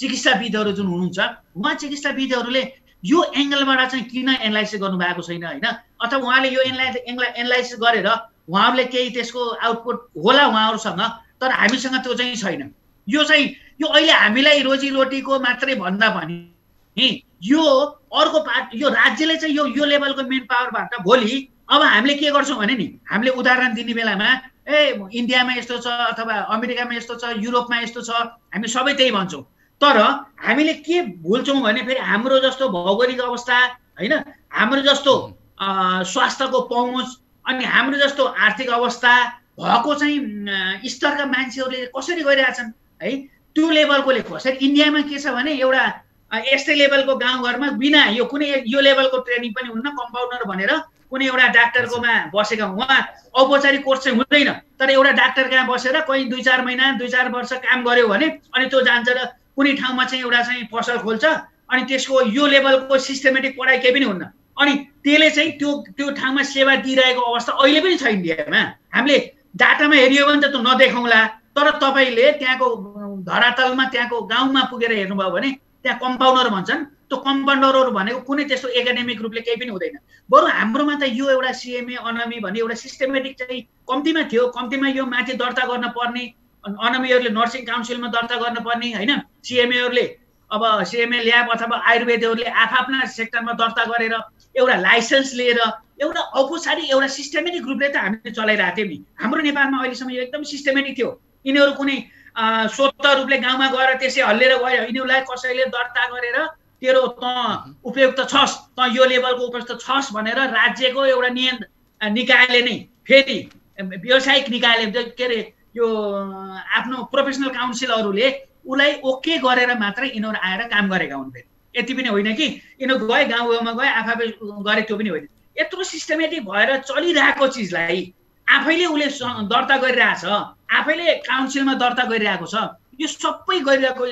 चिकित्साविदहरू जुन हुनुहुन्छ उहाँ चिकित्साविदहरूले यो एङ्गलबाट चाहिँ किन एनालाइसिस गर्नुभएको छैन होइन, अथवा उहाँले यो एनालाइसिस गरेर उहाँहरूले केही त्यसको आउटपुट होला उहाँहरूसँग, तर हामीसँग त्यो चाहिँ छैन। यो चाहिँ यो अहिले हामीलाई रोजीरोटीको मात्रै भन्दा पनि यो अर्को पार्ट, यो राज्यले चाहिँ यो लेभलको मेन पावरबाट भोलि अब हामीले के गर्छौँ भने नि, हामीले उदाहरण दिने बेलामा इन्डियामा यस्तो छ अथवा अमेरिकामा यस्तो छ, युरोपमा यस्तो छ, हामी सबै त्यही भन्छौँ। तर हामीले के भुल्छौँ भने फेरि हाम्रो जस्तो भौगोलिक अवस्था होइन, हाम्रो जस्तो स्वास्थ्यको पहुँच अनि हाम्रो जस्तो आर्थिक अवस्था भएको चाहिँ स्तरका मान्छेहरूले कसरी गरिरहेछन् है, त्यो लेभलकोले कसरी। इन्डियामा के छ भने एउटा यस्तै लेभलको गाउँघरमा बिना यो कुनै यो लेभलको ट्रेनिङ पनि हुन्न, कम्पाउन्डर भनेर कुनै एउटा डाक्टरकोमा बसेका उहाँ औपचारिक कोर्स चाहिँ हुँदैन, तर एउटा डाक्टर कहाँ बसेर कोही 2-4 महिना 2-4 वर्ष काम गर्यो भने अनि त्यो जान्छ र कुनै ठाउँमा चाहिँ एउटा चाहिँ पसल खोल्छ, अनि त्यसको यो लेभलको सिस्टमेटिक पढाइ केही पनि हुन्न, अनि त्यसले चाहिँ त्यो ठाउँमा सेवा दिइरहेको अवस्था अहिले पनि छ इन्डियामा। हामीले डाटामा हेरियो भने त त्यो नदेखाउँला, तर तपाईँले त्यहाँको धरातलमा त्यहाँको गाउँमा पुगेर हेर्नुभयो भने त्यहाँ कम्पाउन्डर भन्छन्, त्यो कम्पाउन्डरहरू भनेको कुनै त्यस्तो एकाडेमिक रूपले केही पनि हुँदैन। बरु हाम्रोमा त यो एउटा सिएमए अनमी भन्ने एउटा सिस्टमेटिक चाहिँ कम्तीमा थियो, कम्तीमा यो माथि दर्ता गर्न पर्ने, अनमीहरूले नर्सिङ काउन्सिलमा दर्ता गर्नुपर्ने होइन, सिएमएहरूले अब सिएमए ल्याब अथवा आयुर्वेदहरूले आफ्ना सेक्टरमा दर्ता गरेर एउटा लाइसेन्स लिएर एउटा औपचारिक एउटा सिस्टमेटिक रूपले त हामीले चलाइरहेको थियौँ नि। हाम्रो नेपालमा अहिलेसम्म यो एकदम सिस्टमेटिक थियो। यिनीहरू कुनै स्वतः रूपले गाउँमा गएर त्यसै हल्लेर गयो, यिनीहरूलाई कसैले दर्ता गरेर तेरो त उपयुक्त छस्, त यो लेभलको उपयुक्त छस् भनेर राज्यको एउटा निकायले नै फेरि व्यावसायिक निकायले के अरे यो आफ्नो प्रोफेसनल काउन्सिलहरूले उसलाई ओके गरेर मात्रै यिनीहरू आएर काम गरेका हुन्। फेरि यति पनि होइन कि यिनीहरू गए गाउँमा गए आफै गरे, त्यो पनि होइन। यत्रो सिस्टमेटिक भएर चलिरहेको चिजलाई आफैले उसले दर्ता गरिरहेछ, आफैले काउन्सिलमा दर्ता गरिरहेको छ, यो सबै गरिरहेको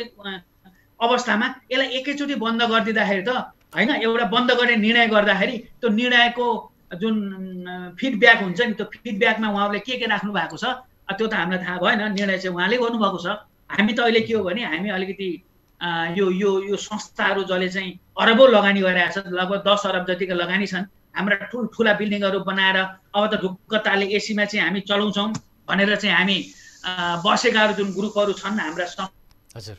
अवस्थामा यसलाई एकैचोटि बन्द गरिदिँदाखेरि त होइन, एउटा बन्द गर्ने निर्णय गर्दाखेरि त्यो निर्णयको जुन फिडब्याक हुन्छ नि, त्यो फिडब्याकमा उहाँहरूले के राख्नु भएको छ त्यो त हामीलाई थाहा भएन, निर्णय चाहिँ उहाँले गर्नुभएको छ। हामी त अहिले के हो भने हामी अलिकति यो यो यो संस्थाहरू जसले चाहिँ अरबौँ लगानी गरिरहेछ, लगभग 10 अरब जतिको लगानी छन्, हाम्रा ठुल्ठुला बिल्डिङहरू बनाएर अब त ढुक्क ताले एसीमा चाहिँ हामी चलाउँछौँ भनेर चाहिँ हामी बसेकाहरू जुन ग्रुपहरू छन् हाम्रा हजुर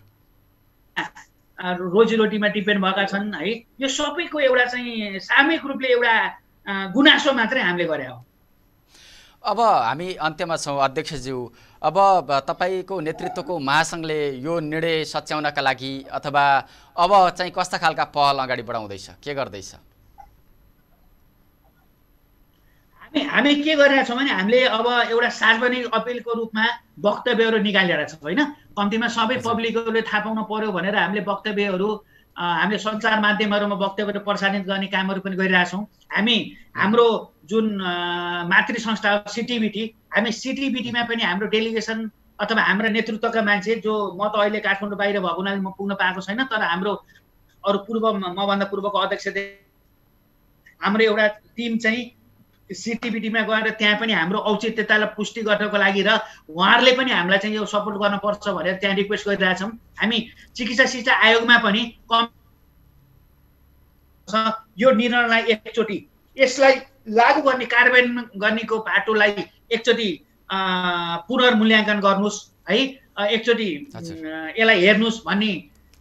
रोजीरोटीमा डिपेन्ड भएका छन् है, यो सबैको एउटा चाहिँ सामूहिक रूपले एउटा गुनासो मात्रै हामीले गरे हो। अब हामी अन्त्यमा छौँ अध्यक्षज्यू, अब तपाईँको नेतृत्वको महासङ्घले यो निर्णय सच्याउनका लागि अथवा अब चाहिँ कस्ता खालका पहल अगाडि बढाउँदैछ, के गर्दैछ? हामी के गरिरहेका छौँ भने हामीले अब एउटा सार्वजनिक अपिलको रूपमा वक्तव्यहरू निकालिरहेका छौँ होइन, कम्तीमा सबै पब्लिकहरूले थाहा पाउनु पर्यो भनेर हामीले वक्तव्यहरू हामीले सञ्चार माध्यमहरूमा वक्तव्यहरू प्रसारित गर्ने कामहरू पनि गरिरहेछौँ। हामी हाम्रो जुन मातृ संस्था सिटिबिटी, हामी सिटिबिटीमा पनि हाम्रो डेलिगेसन अथवा हाम्रो नेतृत्वका मान्छे जो म त अहिले काठमाडौँ बाहिर भएको हुनाले म पुग्न पाएको छैन, तर हाम्रो अरू मभन्दा पूर्वको अध्यक्ष हाम्रो एउटा टिम चाहिँ सिटिबिटीमा गएर त्यहाँ पनि हाम्रो औचित्यतालाई पुष्टि गर्नको लागि र उहाँहरूले पनि हामीलाई चाहिँ यो सपोर्ट गर्नुपर्छ भनेर त्यहाँ रिक्वेस्ट गरिरहेछौँ। हामी चिकित्सा शिक्षा आयोगमा पनि यो निर्णयलाई एकचोटि यसलाई लागू गर्ने कार्यान्वयन गर्नेको बाटोलाई एकचोटि पुनर्मूल्याङ्कन गर्नुहोस् है, एकचोटि यसलाई हेर्नुहोस् भन्ने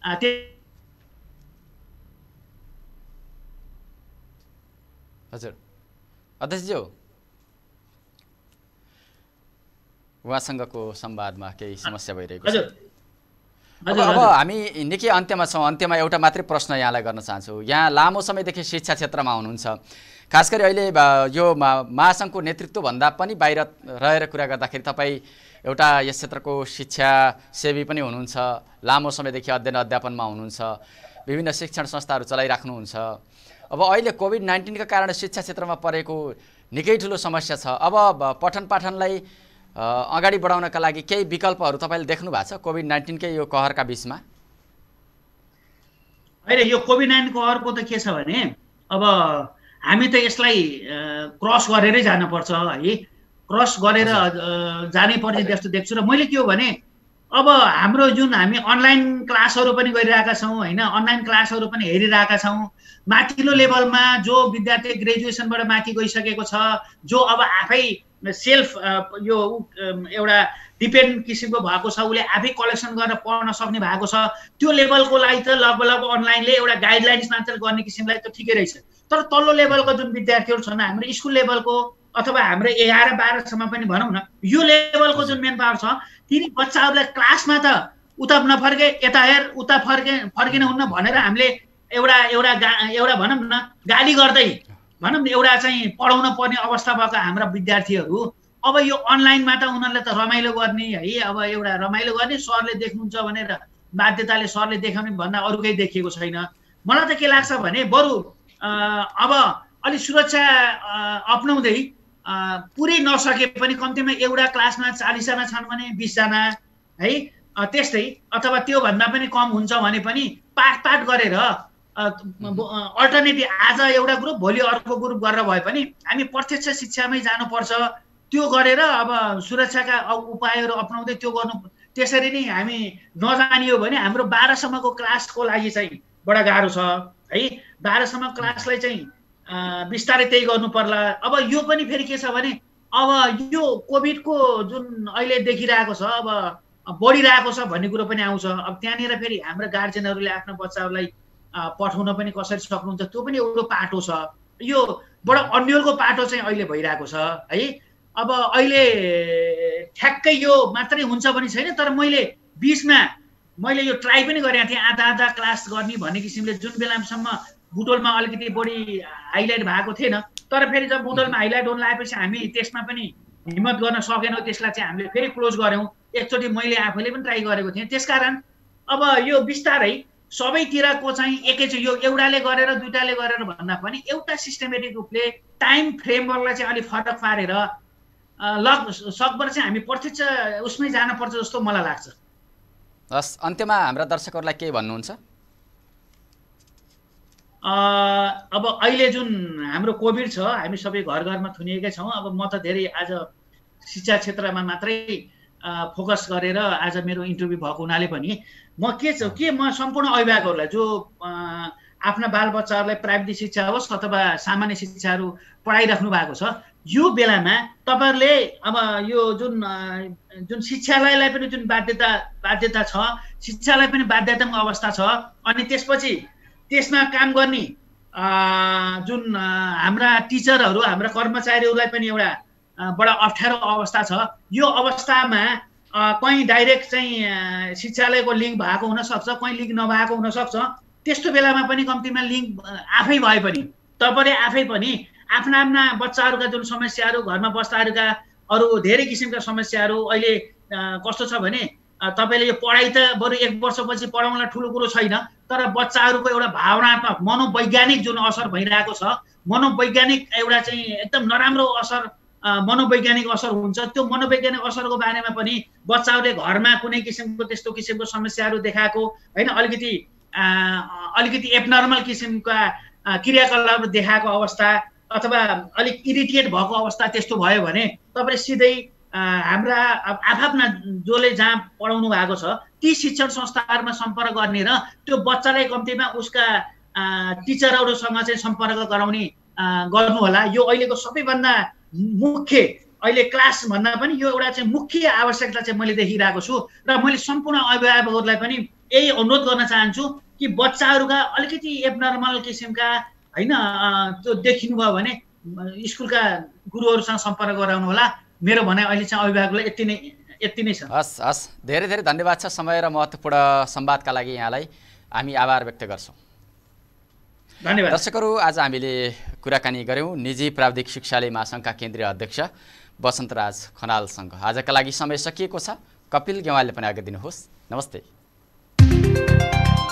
हजुर अध्यक्षज्यू, उहाँसँगको संवादमा केही समस्या भइरहेको छ। अब हामी निकै अन्त्यमा छौँ। अन्त्यमा एउटा मात्रै प्रश्न यहाँलाई गर्न चाहन्छु। यहाँ लामो समयदेखि शिक्षा क्षेत्रमा हुनुहुन्छ, खास गरी अहिले यो महासङ्घको नेतृत्वभन्दा पनि बाहिर रहेर कुरा गर्दाखेरि तपाईँ एउटा यस क्षेत्रको शिक्षा सेवी पनि हुनुहुन्छ, लामो समयदेखि अध्ययन अध्यापनमा हुनुहुन्छ, विभिन्न शिक्षण संस्थाहरू चलाइराख्नुहुन्छ। अब अहिले कोभिड-19 का कारण शिक्षा क्षेत्रमा परेको निकै ठुलो समस्या छ। अब पठन पाठनलाई अगाडि बढाउनका लागि केही विकल्पहरू तपाईँले देख्नु भएको छ कोभिड-19 कै यो कहरका बीचमा? अहिले यो कोभिड-19 कहरको त के छ भने अब हामी त यसलाई क्रस गरेरै जानुपर्छ है, क्रस गरेर जानै पर्ने जस्तो देख्छु। र मैले के हो भने अब हाम्रो जुन हामी अनलाइन क्लासहरू पनि गरिरहेका छौँ होइन, अनलाइन क्लासहरू पनि हेरिरहेका छौँ। माथिल्लो लेभलमा जो विद्यार्थी ग्रेजुएसनबाट माथि गइसकेको छ, जो अब आफै सेल्फ यो एउटा डिपेन्ड किसिमको भएको छ, उसले आफै कलेक्सन गरेर पढ्न सक्ने भएको छ, त्यो लेभलको लागि त लगभग अनलाइनले एउटा गाइडलाइन्स मात्र गर्ने किसिमलाई त ठिकै रहेछ। तर तल्लो लेभलको जुन विद्यार्थीहरू छन्, हाम्रो स्कुल लेभलको अथवा हाम्रो 11-12सम्म पनि भनौँ न, यो लेभलको जुन मेन पावर छ, तिनी बच्चाहरूलाई क्लासमा त उता नफर्के यता हेर, उता फर्किन हुन्न भनेर हामीले एउटा भनौँ न गाली गर्दै भनौँ न एउटा चाहिँ पढाउन पर्ने अवस्था भएको हाम्रा विद्यार्थीहरू अब यो अनलाइनमा त उनीहरूले त रमाइलो गर्ने है, अब एउटा रमाइलो गर्ने, सरले देख्नुहुन्छ भनेर बाध्यताले सरले देखाउने भन्दा अरू केही देखिएको छैन। मलाई त के लाग्छ भने बरु अब अलि सुरक्षा अपनाउँदै पुरै नसके पनि कम्तीमा एउटा क्लासमा 40 जना छन् भने 20 जना है, त्यस्तै अथवा त्योभन्दा पनि कम हुन्छ भने पनि पाठ गरेर अल्टरनेटिभ आज एउटा ग्रुप भोलि अर्को ग्रुप गरेर भए पनि हामी प्रत्यक्ष शिक्षामै जानुपर्छ। त्यो गरेर अब सुरक्षाका उपायहरू अपनाउँदै त्यो गर्नु। त्यसरी नै हामी नजानियो भने हाम्रो 12सम्मको क्लासको लागि चाहिँ बडा गाह्रो छ है। 12सम्म क्लासलाई चाहिँ बिस्तारै त्यही गर्नु पर्ला। अब यो पनि फेरि के छ भने अब यो कोभिडको जुन अहिले देखिरहेको छ, अब बढिरहेको छ भन्ने कुरो पनि आउँछ। अब त्यहाँनिर फेरि हाम्रो गार्जेनहरूले आफ्नो बच्चाहरूलाई पठाउन पनि कसरी सक्नुहुन्छ, त्यो पनि एउटा पाटो छ। यो बडा अन्यलको पाटो चाहिँ अहिले भइरहेको छ है। अब अहिले ठ्याक्कै यो मात्रै हुन्छ भने छैन, तर मैले बिचमा मैले यो ट्राई पनि गरेको थिएँ आधा क्लास गर्ने भन्ने किसिमले। जुन बेलासम्म बुटोलमा अलिकति बढी हाइलाइट भएको थिएन, तर फेरि जब बुटोलमा हाइलाइट हुन लागेपछि हामी त्यसमा पनि हिम्मत गर्न सकेनौँ। त्यसलाई चाहिँ हामीले फेरि क्लोज गऱ्यौँ। एकचोटि मैले आफैले पनि ट्राई गरेको थिएँ। त्यसकारण अब यो बिस्तारै सबैतिरको चाहिँ एकैचोटि यो एउटाले गरेर दुईटाले गरेर भन्दा पनि एउटा सिस्टमेटिक रूपले टाइम फ्रेमवर्कलाई चाहिँ अलिक फरक पारेर सकभर चाहिँ हामी प्रत्यक्ष उसमै जानुपर्छ जस्तो मलाई लाग्छ। हस्, अन्त्यमा हाम्रा दर्शकहरूलाई के भन्नुहुन्छ? अब अहिले जुन हाम्रो कोभिड छ, हामी सबै घर घरमा थुनिएकै छौँ। अब म त धेरै आज शिक्षा क्षेत्रमा मात्रै फोकस गरेर आज मेरो इन्टरभ्यू भएको हुनाले पनि म म सम्पूर्ण अभिभावकहरूलाई जो आफ्ना बालबच्चाहरूलाई प्राविधिक शिक्षा होस् अथवा सामान्य शिक्षाहरू पढाइराख्नु भएको छ, यो बेलामा तपाईँहरूले अब यो जुन शिक्षालयलाई पनि जुन बाध्यता छ, शिक्षालाई पनि बाध्यतात्मक अवस्था छ, अनि त्यसपछि त्यसमा काम गर्ने जुन हाम्रा टिचरहरू हाम्रा कर्मचारीहरूलाई पनि एउटा बडा अप्ठ्यारो अवस्था छ। यो अवस्थामा कहीँ डाइरेक्ट चाहिँ शिक्षालयको लिङ्क भएको हुनसक्छ, कहीँ लिङ्क नभएको हुनसक्छ। त्यस्तो बेलामा पनि कम्तीमा लिङ्क आफै भए पनि तपाईँले आफै पनि आफ्ना बच्चाहरूका जुन समस्याहरू, घरमा बस्दाहरूका अरू धेरै किसिमका समस्याहरू अहिले कस्तो छ भने तपाईँले यो पढाइ त बरु 1 वर्षपछि पढाउनलाई ठुलो कुरो छैन, तर बच्चाहरूको एउटा भावनात्मक मनोवैज्ञानिक जुन असर भइरहेको छ, मनोवैज्ञानिक एउटा चाहिँ एकदम नराम्रो असर मनोवैज्ञानिक असर हुन्छ। त्यो मनोवैज्ञानिक असरको बारेमा पनि बच्चाहरूले घरमा कुनै किसिमको त्यस्तो किसिमको समस्याहरू देखाएको होइन, अलिकति एबनर्मल किसिमका क्रियाकलाप देखाएको अवस्था अथवा अलिक इरिटेट भएको अवस्था त्यस्तो भयो भने तपाईँले सिधै हाम्रा आफ्ना जसले जहाँ पढाउनु भएको छ ती शिक्षण संस्थाहरूमा सम्पर्क गर्ने र त्यो बच्चालाई कम्तीमा उसका टिचरहरूसँग चाहिँ सम्पर्क गराउने गर्नुहोला। यो अहिलेको सबैभन्दा मुख्य, अहिले क्लास भन्दा पनि यो एउटा चाहिँ मुख्य आवश्यकता चाहिँ मैले देखिरहेको छु। र मैले सम्पूर्ण अभिभावकहरूलाई पनि यही अनुरोध गर्न चाहन्छु कि बच्चाहरूका अलिकति एबनर्मल किसिमका होइन त्यो देखिनु भयो भने स्कुलका गुरुहरूसँग सम्पर्क गराउनु होला। मेरो भनाइ अहिले चाहिँ अभिभावकलाई यति नै छ। हस्, धेरै धेरै धन्यवाद छ समय र महत्त्वपूर्ण संवादका लागि यहाँलाई हामी आभार व्यक्त गर्छौँ। धन्यवाद। दर्शकहरू, आज हामीले कुराकानी गऱ्यौँ निजी प्राविधिक शिक्षालय महासङ्घका केन्द्रीय अध्यक्ष वसन्तराज खनालसँग। आजका लागि समय सकिएको छ। कपिल गेवालले पनि आज्ञा दिनुहोस्। नमस्ते।